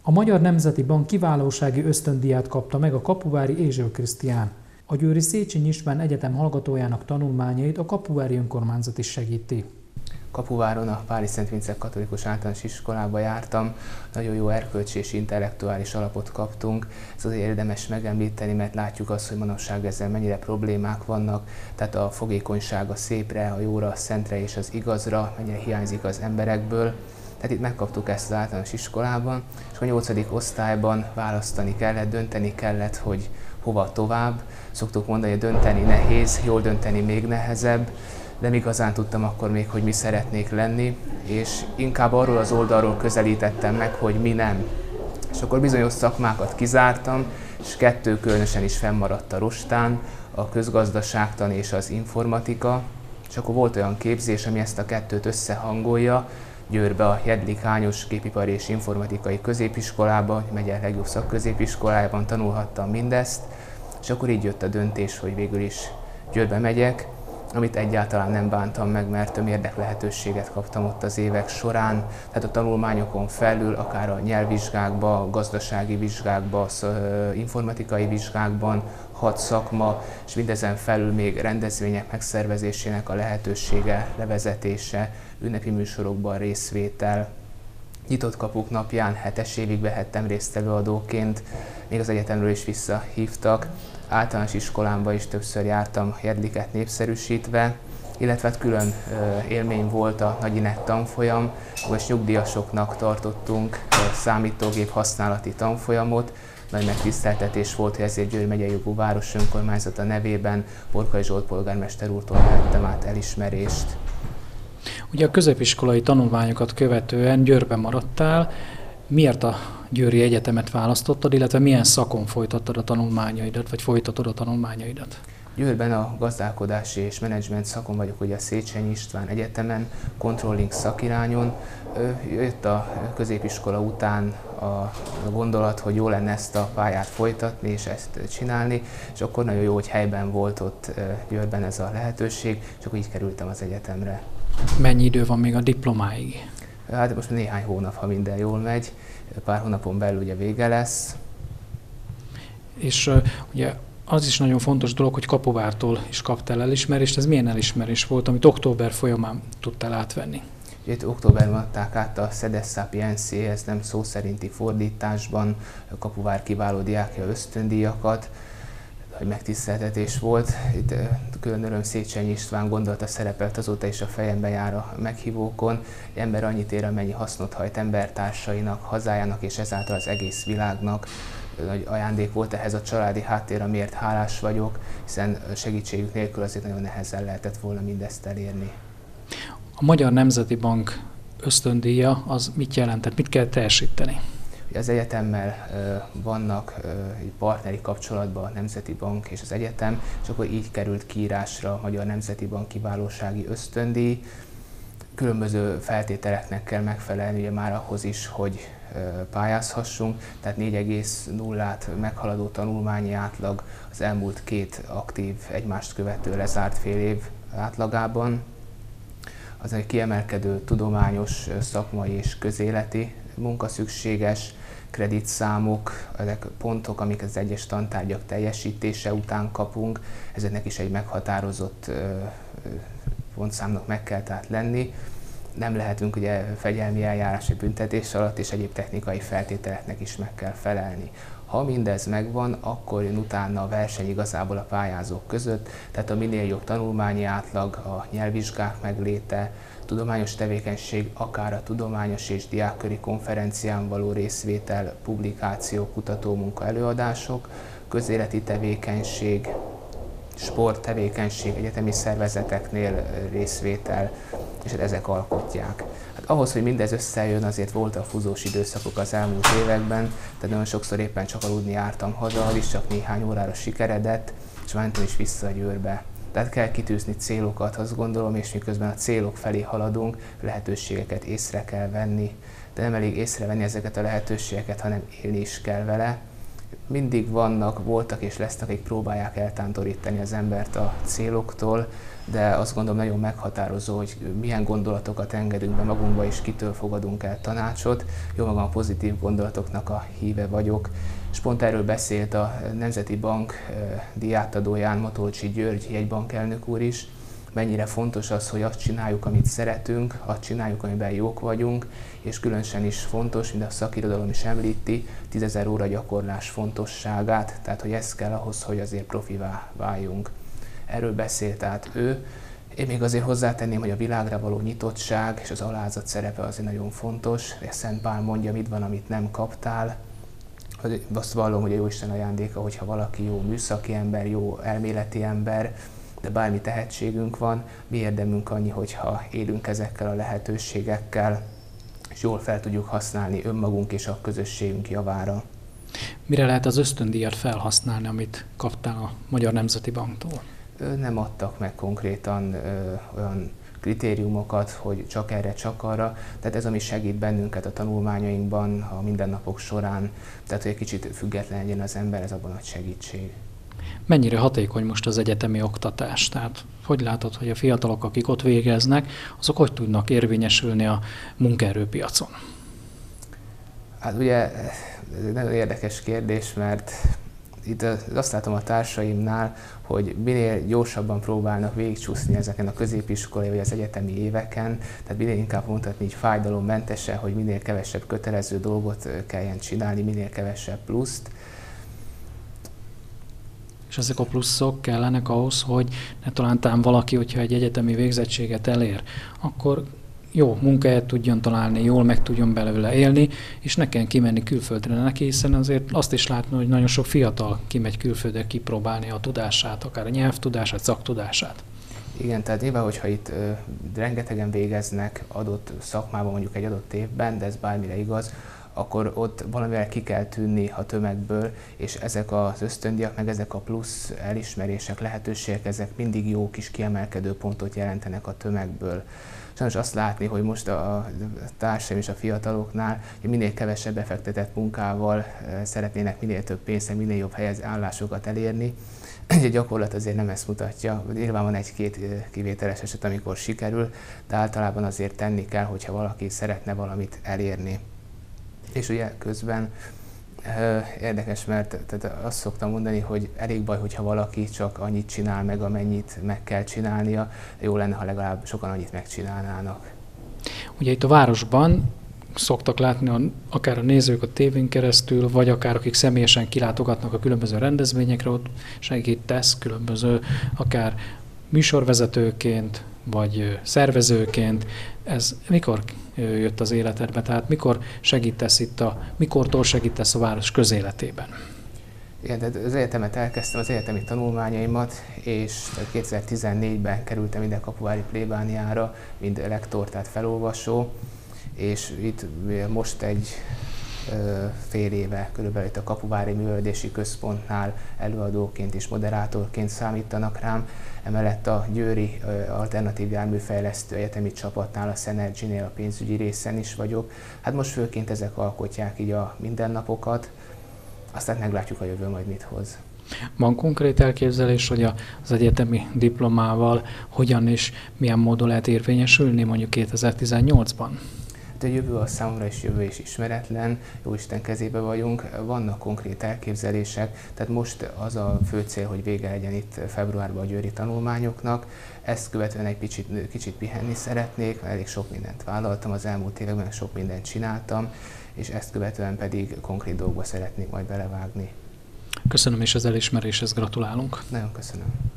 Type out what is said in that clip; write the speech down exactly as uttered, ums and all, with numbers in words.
A Magyar Nemzeti Bank kiválósági ösztöndíját kapta meg a kapuvári Ézső Krisztián. A győri Széchenyi István Egyetem hallgatójának tanulmányait a kapuvári önkormányzat is segíti. Kapuváron a Páli Szent Vince Katolikus Általános Iskolába jártam, nagyon jó erkölcsi és intellektuális alapot kaptunk. Ez azért érdemes megemlíteni, mert látjuk azt, hogy manapság ezzel mennyire problémák vannak, tehát a fogékonyság a szépre, a jóra, a szentre és az igazra mennyire hiányzik az emberekből. Tehát itt megkaptuk ezt az általános iskolában, és a nyolcadik osztályban választani kellett, dönteni kellett, hogy hova tovább. Szoktuk mondani, hogy dönteni nehéz, jól dönteni még nehezebb, de nem igazán tudtam akkor még, hogy mi szeretnék lenni, és inkább arról az oldalról közelítettem meg, hogy mi nem. És akkor bizonyos szakmákat kizártam, és kettő különösen is fennmaradt a rostán, a közgazdaságtan és az informatika, és akkor volt olyan képzés, ami ezt a kettőt összehangolja, Győrbe a Jedlik Ányos Gépipari és Informatikai Középiskolában, megye legjobb szakközépiskolájában tanulhattam mindezt, és akkor így jött a döntés, hogy végül is Győrbe megyek, amit egyáltalán nem bántam meg, mert több érdeklehetőséget kaptam ott az évek során. Tehát a tanulmányokon felül, akár a nyelvvizsgákban, a gazdasági vizsgákban, informatikai vizsgákban, hat szakma, és mindezen felül még rendezvények megszervezésének a lehetősége, levezetése, ünnepi műsorokban részvétel. Nyitott kapuk napján hetes évig vehettem részt előadóként, még az egyetemről is visszahívtak. Általános iskolámba is többször jártam Jedliket népszerűsítve, illetve külön élmény volt a Nagyinek tanfolyam, ahol is nyugdíjasoknak tartottunk számítógép használati tanfolyamot. Nagy megtiszteltetés volt, hogy ezért Győr megyei jogú város önkormányzata nevében Borkai Zsolt polgármester úrtól vettem át elismerést. Ugye a középiskolai tanulmányokat követően Győrben maradtál. Miért a Győri Egyetemet választottad, illetve milyen szakon folytattad a tanulmányaidat, vagy folytatod a tanulmányaidat? Győrben a gazdálkodási és menedzsment szakon vagyok, ugye a Széchenyi István Egyetemen, controlling szakirányon. Jött a középiskola után a gondolat, hogy jó lenne ezt a pályát folytatni és ezt csinálni, és akkor nagyon jó, hogy helyben volt ott Győrben ez a lehetőség, és akkor így kerültem az egyetemre. Mennyi idő van még a diplomáig? Hát most néhány hónap, ha minden jól megy, pár hónapon belül ugye vége lesz. És uh, ugye az is nagyon fontos dolog, hogy Kapuvártól is kaptál elismerést. Ez milyen elismerés volt, amit október folyamán tudtál átvenni? Ugye itt októberben adták át a Sedes Sapiensi, ez nem szó szerinti fordításban, Kapuvár kiváló diákja ösztöndíjakat, hogy megtiszteltetés volt. Itt külön öröm Széchenyi István gondolata szerepelt, azóta is a fejemben jár a meghívókon. Egy ember annyit ér, amennyi hasznot hajt embertársainak, hazájának és ezáltal az egész világnak. Nagy ajándék volt ehhez a családi háttér, amiért hálás vagyok, hiszen segítségük nélkül azért nagyon nehezen lehetett volna mindezt elérni. A Magyar Nemzeti Bank ösztöndíja az mit jelentett, mit kell teljesíteni? Az egyetemmel vannak partneri kapcsolatban a Nemzeti Bank és az egyetem, és akkor így került kiírásra a Magyar Nemzeti Bank kiválósági ösztöndíj. Különböző feltételeknek kell megfelelni ugye már ahhoz is, hogy pályázhassunk, tehát négy egész nullát meghaladó tanulmányi átlag az elmúlt két aktív, egymást követő lezárt fél év átlagában. Az egy kiemelkedő tudományos, szakmai és közéleti munka szükséges, kreditszámok, ezek pontok, amik az egyes tantárgyak teljesítése után kapunk, ezeknek is egy meghatározott pontszámnak meg kell tehát lenni. Nem lehetünk ugye fegyelmi eljárás vagy büntetés alatt, és egyéb technikai feltételeknek is meg kell felelni. Ha mindez megvan, akkor jön utána a verseny igazából a pályázók között, tehát a minél jobb tanulmányi átlag, a nyelvvizsgák megléte, tudományos tevékenység, akár a tudományos és diákköri konferencián való részvétel, publikációk, kutatómunka, előadások, közéleti tevékenység, sporttevékenység, egyetemi szervezeteknél részvétel, és ezek alkotják. Hát ahhoz, hogy mindez összejön, azért volt a fúzós időszakok az elmúlt években, tehát nagyon sokszor éppen csak aludni jártam haza, az is csak néhány órára sikeredett, és mentem is vissza a Győrbe. Tehát kell kitűzni célokat, azt gondolom, és miközben a célok felé haladunk, lehetőségeket észre kell venni, de nem elég észrevenni ezeket a lehetőségeket, hanem élni is kell vele. mindig vannak, voltak és lesznek, akik próbálják eltántorítani az embert a céloktól, de azt gondolom nagyon meghatározó, hogy milyen gondolatokat engedünk be magunkba, és kitől fogadunk el tanácsot. Jó magam a pozitív gondolatoknak a híve vagyok, és pont erről beszélt a Nemzeti Bank díjátadóján Matolcsy György jegybankelnök úr is, mennyire fontos az, hogy azt csináljuk, amit szeretünk, azt csináljuk, amiben jók vagyunk, és különösen is fontos, mint a szakirodalom is említi, tízezer óra gyakorlás fontosságát, tehát hogy ez kell ahhoz, hogy azért profivá váljunk. Erről beszélt tehát ő. Én még azért hozzátenném, hogy a világra való nyitottság és az alázat szerepe azért nagyon fontos. A Szent Pál mondja, mit van, amit nem kaptál. Azt vallom, hogy a Jóisten ajándéka, hogyha valaki jó műszaki ember, jó elméleti ember, de bármi tehetségünk van, mi érdemünk annyi, hogyha élünk ezekkel a lehetőségekkel, és jól fel tudjuk használni önmagunk és a közösségünk javára. Mire lehet az ösztöndíjat felhasználni, amit kaptál a Magyar Nemzeti Banktól? Nem adtak meg konkrétan ö, olyan kritériumokat, hogy csak erre, csak arra. Tehát ez, ami segít bennünket a tanulmányainkban, a mindennapok során, tehát hogy egy kicsit független legyen az ember, ez abban nagy segítség. Mennyire hatékony most az egyetemi oktatás? Tehát hogy látod, hogy a fiatalok, akik ott végeznek, azok hogy tudnak érvényesülni a munkaerőpiacon? Hát ugye nagyon érdekes kérdés, mert itt azt látom a társaimnál, hogy minél gyorsabban próbálnak végigcsúszni ezeken a középiskolai vagy az egyetemi éveken, tehát minél inkább mondhatni így fájdalommentesen, hogy minél kevesebb kötelező dolgot kelljen csinálni, minél kevesebb pluszt. És ezek a pluszok kellenek ahhoz, hogy ne talántán valaki, hogyha egy egyetemi végzettséget elér, akkor jó munkahelyet tudjon találni, jól meg tudjon belőle élni, és ne kelljen kimenni külföldre neki, hiszen azért azt is látni, hogy nagyon sok fiatal kimegy külföldre kipróbálni a tudását, akár a nyelvtudását, szaktudását. Igen, tehát nyilván, hogyha itt ö, rengetegen végeznek adott szakmában, mondjuk egy adott évben, de ez bármire igaz, akkor ott valamivel ki kell tűnni a tömegből, és ezek az ösztöndíjak, meg ezek a plusz elismerések, lehetőségek, ezek mindig jó kis kiemelkedő pontot jelentenek a tömegből. Sajnos azt látni, hogy most a társaim és a fiataloknál hogy minél kevesebb befektetett munkával szeretnének minél több pénzt, minél jobb helyez állásokat elérni. A gyakorlat azért nem ezt mutatja. Nyilván van egy-két kivételes eset, amikor sikerül, de általában azért tenni kell, hogyha valaki szeretne valamit elérni. És ugye közben érdekes, mert tehát azt szoktam mondani, hogy elég baj, hogyha valaki csak annyit csinál meg, amennyit meg kell csinálnia. Jó lenne, ha legalább sokan annyit megcsinálnának. Ugye itt a városban szoktak látni a, akár a nézők a tévén keresztül, vagy akár akik személyesen kilátogatnak a különböző rendezvényekre, ott segítesz különböző, akár műsorvezetőként, vagy szervezőként. Ez mikor jött az életedbe? Tehát mikor segítesz itt a, mikortól segítesz a város közéletében? Igen, de az egyetemet elkezdtem, az egyetemi tanulmányaimat, és kétezer-tizennégyben kerültem ide Kapuvári plébániára, mint lektor, tehát felolvasó, és itt most egy ö, fél éve körülbelül itt a Kapuvári Művelődési Központnál előadóként és moderátorként számítanak rám. Emellett a Győri ö, Alternatív Járműfejlesztő Egyetemi Csapatnál, a Synergy-nél a pénzügyi részen is vagyok. Hát most főként ezek alkotják így a mindennapokat, aztán meglátjuk a jövő majd mit hoz. Van konkrét elképzelés, hogy az egyetemi diplomával hogyan és milyen módon lehet érvényesülni mondjuk kétezer-tizennyolcban? A jövő a számomra is jövő és ismeretlen, Jóisten kezébe vagyunk, vannak konkrét elképzelések, tehát most az a fő cél, hogy vége legyen itt februárban a győri tanulmányoknak, ezt követően egy kicsit, kicsit pihenni szeretnék, mert elég sok mindent vállaltam az elmúlt években, sok mindent csináltam, és ezt követően pedig konkrét dolgokba szeretnék majd belevágni. Köszönöm, és az elismeréshez gratulálunk. Nagyon köszönöm.